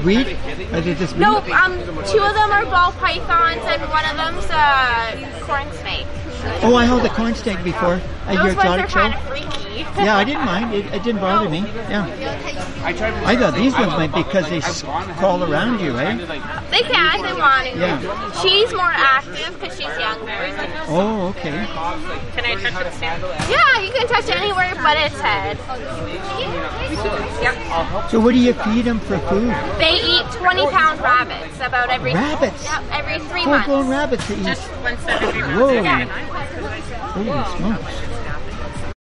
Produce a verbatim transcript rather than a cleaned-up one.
breed? Are they this breed? Nope, um, two of them are ball pythons and one of them's a corn snake. Oh, I held a corn snake before at your Those ones are exotic show. kind of freaky. Yeah, I didn't mind. It, it didn't bother me. Yeah. I thought these ones might because they crawl around you, eh? They can, they want to. Yeah. She's more active because she's younger. Oh, okay. Can I touch its head? Yeah, you can touch anywhere but its head. Yep. So what do you feed them for food? They eat twenty pound rabbits about every Rabbits? Yep, every three Full-grown months. rabbits to eat. Just once every month. Whoa. Yeah. Holy smokes.